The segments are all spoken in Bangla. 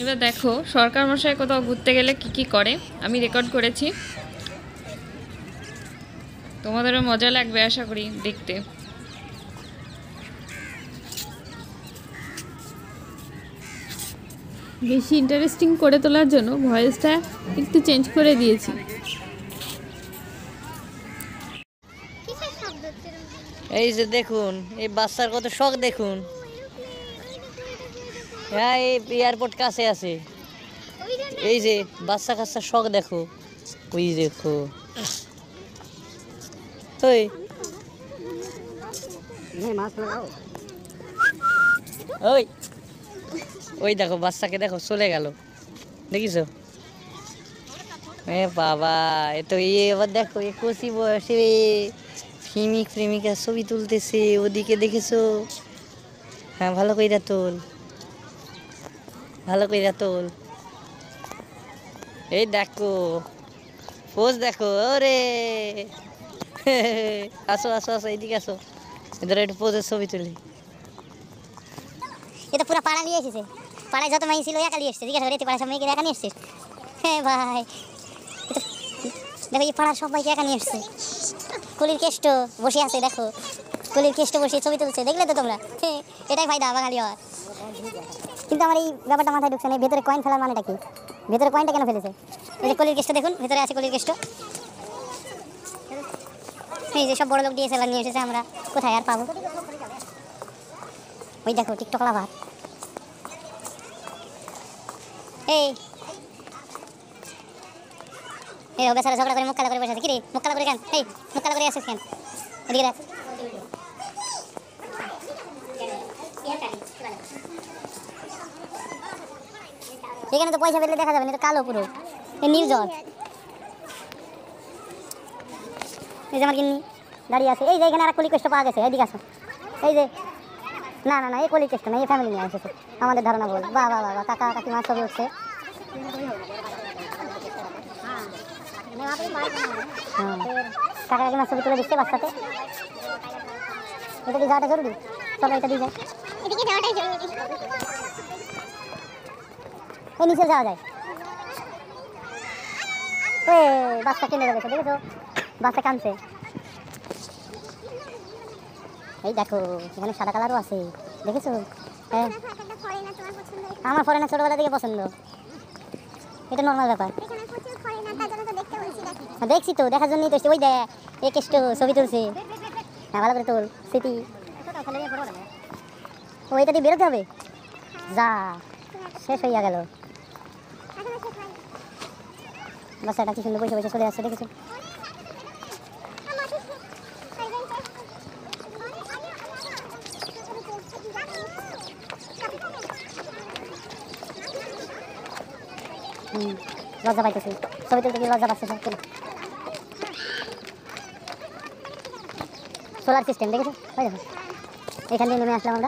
এবার দেখো সরকার মশাই কোথাও ঘুরতে গেলে কি কি করে আমি রেকর্ড করেছি, তোমাদেরও মজা লাগবে আশা করি দেখতে। বেশি ইন্টারেস্টিং করে তোলার জন্য ভয়েসটা একটু চেঞ্জ করে দিয়েছি। এই যে দেখুন এই বাচ্চার কত শখ দেখুন। হ্যাঁ এই এয়ারপোর্ট কাছে আছে, এই যে বাচ্চা কাচ্চার শখ দেখো, ওই দেখো ওই ওই ওই দেখো বাচ্চাকে দেখো চলে গেল, দেখিস এ বাবা এ তো এবার দেখো এ কচি বয়সে প্রেমিক প্রেমিকা ছবি তুলতেছে, ওদিকে দেখেছো? হ্যাঁ ভালো কইরা তোল, ভালো কইরা তোল। এই দেখো পোজ দেখো, ওরে আসো আসো আসো এইদিকে আসো, এদের একটু পোজের ছবি তুলি। এটা পুরো পাড়া নিয়ে এসেছে, পাড়ায় যত মেয়ে ছিল একা নিয়ে এসছে, জিজ্ঞাসা করে পাড়ায় সব মেয়েকে একা নিয়ে এসছে। হ্যাঁ ভাই দেখো এই পাড়ার সবাইকে একা নিয়ে এসছে। কলির কেষ্ট বসে আছে, দেখো কলির কেষ্ট বসে ছবি তুলছে, দেখলে তো তোমরা? এটাই ফায়দা বাঙালি হওয়ার। কিন্তু আমার এই ব্যাপারটা মাথায় ঢুকছে না, ভেতরে কয়েন ফেলার মানেটা কি? ভেতরে কয়েনটা কেন ফেলেছে? এই যে কলির কেষ্ট দেখুন, ভেতরে আছে কলির কেষ্ট। এই যে সব বড় লোক ডিএসএলআর নিয়ে এসেছে, আমরা কোথায় আর পাবো? ওই দেখো টিকটক লাভার। এই এই বেচারা ঝগড়া করে মুখ কালা করে বসে আছে। কি রে মুখ কালা করে কেন? এই মুখ কালা করে আসিস কেন? এদিকে রাখ। এখানে তো পয়সা পেলে দেখা যাবে না, এটা কালো পুরো, এই নীল জল। এই যে আমার গিন্নি দাঁড়িয়ে আছে, এই যে এখানে আর কলি কেষ্ট পাওয়া গেছে, এইদিকে আসো। এই যে না না না এই কলি কেষ্ট না, এই ফ্যামিলি নিয়ে এসেছে, আমাদের ধারণা বল। বাহ বাহ বাহ, কাকা কাকিমার ছবি উঠছে। কাকা কাকিমার ছবি তুলে দিচ্ছে বাচ্চাতে। এটা কি যাওয়াটা জরুরি? চলো এটা দিয়ে যায়, এদিকে যাওয়াটাই জরুরি। এই নিচে যাওয়া যায়। বাচ্চা কিনে গেছে, দেখেছো? বাচ্চা কাঁদছে। এই দেখো এখানে সাদা কালারও আছে, দেখেছো? হ্যাঁ আমার ফরেনার ছোটবেলা থেকে পছন্দ, এটা নর্মাল ব্যাপার। দেখছি তো, দেখার জন্যই তো। ওই দেখ এ কেষ্ট ছবি তুলছে, হ্যাঁ ভালো করে তোল স্মৃতি। ওইটা দিয়ে বেরোতে হবে, যা শেষ হইয়া গেল। বাচ্চাটা কি সুন্দর বসে বসে চলে আসছে, দেখেছো? লজ্জা পাইতেছি, ছবি তুলতে গিয়ে লজ্জা পাচ্ছে। সোলার সিস্টেম দেখেছো? ওই দেখো এখান দিয়ে নেমে আসলাম আমরা।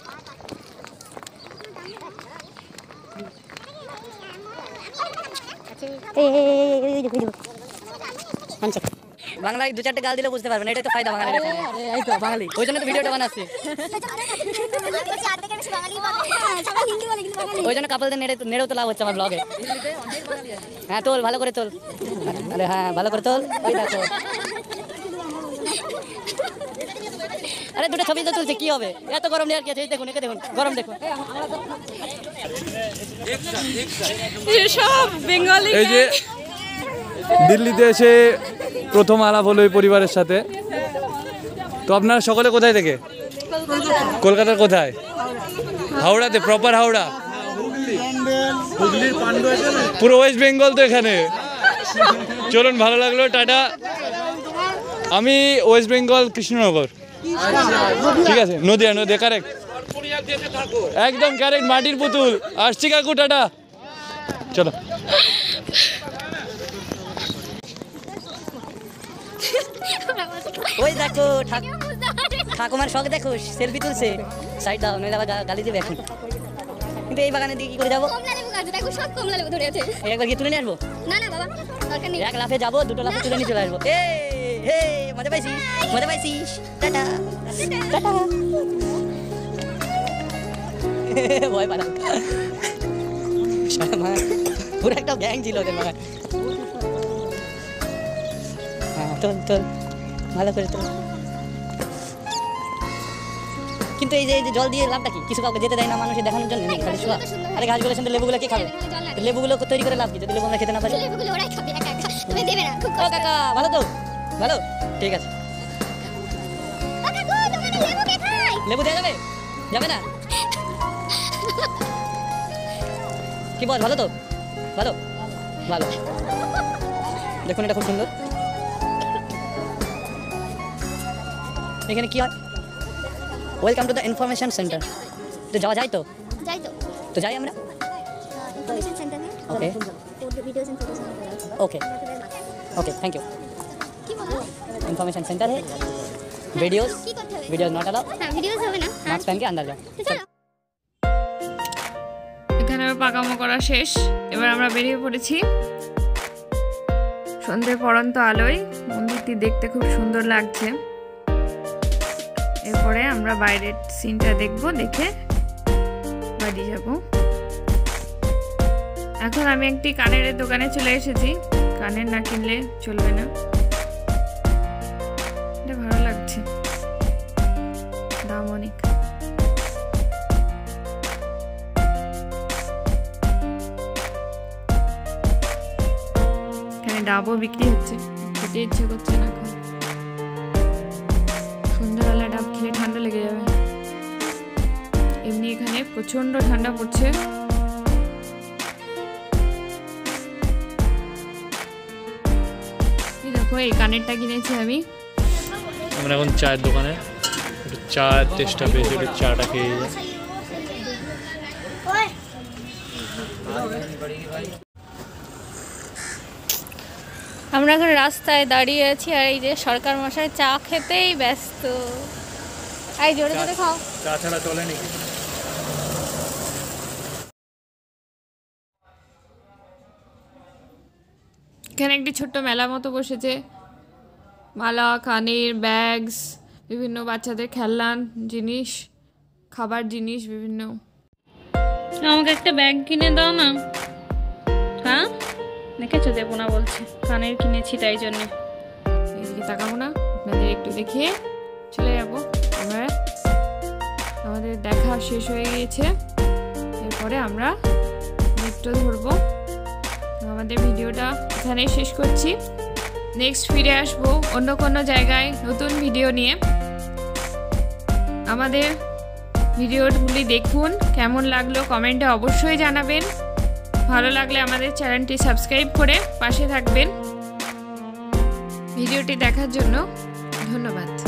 বাংলায় দু চারটে গাল দিলে বুঝতে পারবেন, এটাই তো ফায়দা বাঙালির। এই তো বাঙালি, ওই জন্য তো ভিডিওটা বানাচ্ছি, ওই জন্য কাপলদের নেড়েও তো লাভ হচ্ছে আমার ব্লগে। হ্যাঁ তোল ভালো করে তোল, আরে হ্যাঁ ভালো করে তোল। ওই দেখো আরে দুটো ছবি তো তুলছে, কি হবে? এত গরম নেই আর কি আছে। দেখুন একে দেখুন, গরম দেখুন। এই যে দিল্লিতে এসে প্রথম আলাপ হলো এই পরিবারের সাথে। তো আপনারা সকলে কোথায় থেকে? কলকাতার কোথায়? হাওড়াতে, প্রপার হাওড়া, পুরো ওয়েস্ট বেঙ্গল তো এখানে। চলুন ভালো লাগলো, টাটা। আমি ওয়েস্ট বেঙ্গল কৃষ্ণনগর, ঠিক আছে? নদিয়া, নদিয়া কারেক্ট, একদম কারেক্ট, মাটির পুতুল। আসছি কাকু, টাটা। চলো ওই দেখো ঠাকুমার শখ দেখো, সেলফি তুলছে। সাইড দাও নইলে আবার গালি দেবে এখন। কিন্তু এই বাগানের দিকে কি করে যাবো? একবার গিয়ে তুলে নিয়ে আসবো? এক লাফে যাবো, দুটো লাফে তুলে নিয়ে চলে আসবো। মজা পাইছিস? মজা পাইছিস? Tata tata. ভয় পালাম। পুরো একটা গ্যাং ছিল ওদের মাথায়। হ্যাঁ তোর ভালো করে তোর। কিন্তু এই যে জল দিয়ে লাভটা কি? কিছু কাউকে যেতে দেয় না মানুষের দেখানোর জন্য নাকি খালি শোয়া? আরে গাছগুলো শুনতে লেবুগুলো কে খাবে? লেবুগুলো তৈরি করে লাভ কি যদি লেবু আমরা খেতে না পারি? লেবুগুলো ওরাই খাবে না কাকা, তুমি দেবে না। খুব ও কাকা ভালো তো, ভালো, ঠিক আছে। কাকা গো, তোমার লেবু কে খায়? লেবু দেওয়া যাবে? যাবে না? কি বল, ভালো তো, ভালো ভালো। দেখুন এটা খুব সুন্দর। এখানে কি হয়? Welcome to the information centre. তো যাওয়া যায় তো? যাই তো। তো যাই আমরা। ইনফরমেশন সেন্টার में okay videos and photos. Okay okay thank you. কি বলো? इन्फॉर्मेशन सेंटर है, वीडियोस কি করতে হবে? वीडियोस नॉट अलाउ, হ্যাঁ, ভিডিওস হবে না। मास्क पहन के अंदर जाओ। তো চলো। এখানে পাকামো করা শেষ, এবার আমরা বেরিয়ে পড়েছি। সন্ধ্যে পড়ন্ত আলোয় মন্দিরটি দেখতে খুব সুন্দর লাগছে। এরপরে আমরা বাইরের সিনটা দেখব, দেখে বাড়ি যাব। এখন আমি একটি কানের দোকানে চলে এসেছি। কানের না কিনলে চলবে না। এটা ভালো লাগছে, দাম অনেক। এখানে ডাবও বিক্রি হচ্ছে, খেতে ইচ্ছে করছে না এখন। সন্ধ্যাবেলা ডাব খেলে ঠান্ডা লেগে যাবে। এমনি এখানে প্রচন্ড ঠান্ডা পড়ছে। এই দেখো, এই কানেরটা কিনেছি আমি। আমরা এখন চায়ের দোকানে, একটু চার টেস্টটা পেয়েছি, একটু চাটা খেয়ে যাই। আমরা এখন রাস্তায় দাঁড়িয়ে আছি, আর এই যে সরকার মশাই চা খেতেই ব্যস্ত। এই জোরে জোরে খাও। চা ছাড়া চলে নাকি? এখানে একটি ছোট্ট মেলা মতো বসেছে। মালা, কানের, ব্যাগস, বিভিন্ন বাচ্চাদের খেলনার জিনিস, খাবার জিনিস বিভিন্ন। আমাকে একটা ব্যাগ কিনে দাও না। হ্যাঁ দেখেছো, দেবো না বলছে। কানের কিনেছি তাই জন্যে। এদিকে তাকাবো না, আপনাদের একটু দেখিয়ে চলে যাবো। আমরা আমাদের দেখা শেষ হয়ে গিয়েছে, এরপরে আমরা মেট্রো ধরবো। আমাদের ভিডিওটা এখানেই শেষ করছি। নেক্সট ফিরে আসবো অন্য কোনো জায়গায় নতুন ভিডিও নিয়ে। আমাদের ভিডিওগুলি দেখুন, কেমন লাগলো কমেন্টে অবশ্যই জানাবেন। ভালো লাগলে আমাদের চ্যানেলটি সাবস্ক্রাইব করে পাশে থাকবেন। ভিডিওটি দেখার জন্য ধন্যবাদ।